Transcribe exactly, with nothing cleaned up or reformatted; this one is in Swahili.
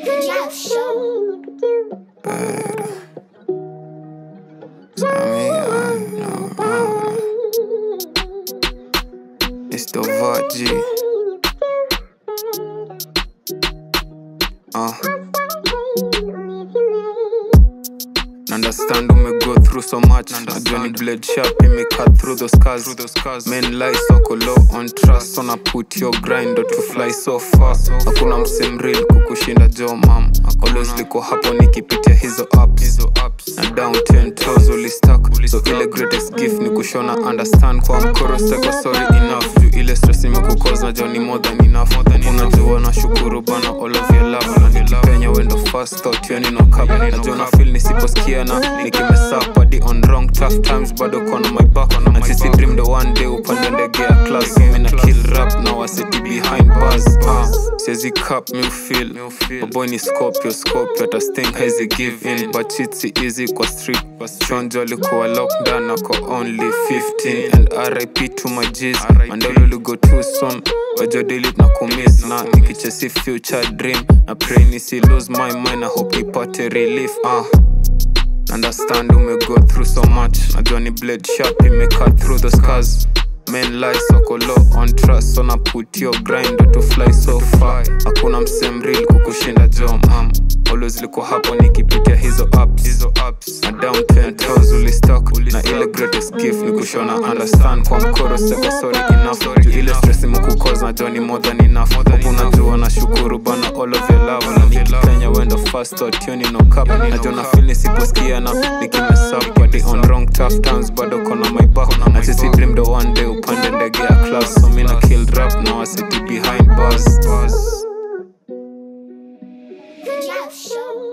It's Davaji. Uh. Understand when me go through so much. A Johnny blade sharp, he me cut through those scars. Men lie so low on trust. Ona put your grind to fly so far. Hakuna msem real kukushinda jo mam. Always liko hapo nikipitia hizo ups. Na down ten toes uli stuck. So ile greatest gift ni kushona understand. Kwa Mkoro seko sorry enough. Ju ile stress imekukoza Johnny more than enough. Unajua na shukuru bana all of your love. Na nikipenya wendo fast thought you no cap. Najua na feel nisiposikia na nikimesa padi on wrong tough times bado kona my back. Na sisi dream the one day upande ndege ya class. Mina kill rap now I sit behind bars. uh, Siezi cap me feel a boy ni Scorpio Scorpio ta sting hazy give in. But it's easy kwa street. Chonjo alikuwa lockdown ako only fifteen. And R I P to my G's. Mandolo lu go too soon. Wajo delete na kumiss. Na nikichesi future dream. Na pray nisi lose my mind. I hope nipate relief. uh. Understand who me go through so much. Najua ni blade sharp, he me cut through the scars. Men lie so low on trust. So na put your grind to fly so far. Hakuna msem real kukushinda jo mam. Always liko hapo nikipitia hizo ups. Na down ten toes uli stuck. Na ile greatest gift ni kushona understand. Kwa Mkoro seko sorry enough. Ju ile stress imekukoza najua ni more than enough. Unajua na shukuru bana all of your love. Na nikipenya wendo fast thought you no cap. Najua na feel nisiposikia na nikimesa padi on wrong tough times bado kona my back. Na sisi dream the one day upande ndege ya class. So mina kill rap now I sit behind bars. Yeah, sure.